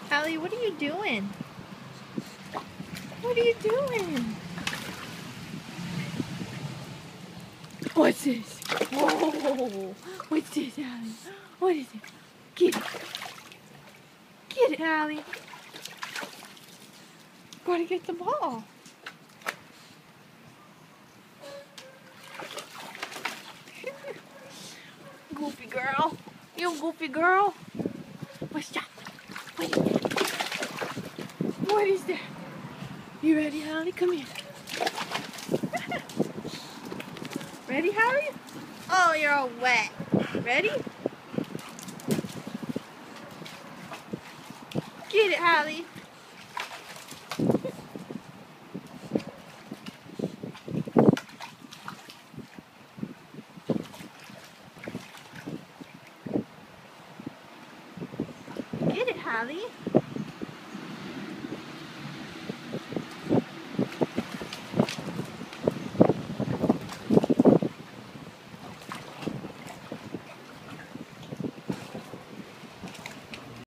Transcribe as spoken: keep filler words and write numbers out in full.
Hallie, what are you doing? What are you doing? What's this? Oh, what's this, Hallie? What is it? Get it. Get it, Hallie. Gotta get the ball. Goofy girl. You goofy girl. What's that? What is that? What is that? You ready, Hallie? Come here. Ready, Hallie? Oh, you're all wet. Ready? Get it, Hallie. Get it, Hallie.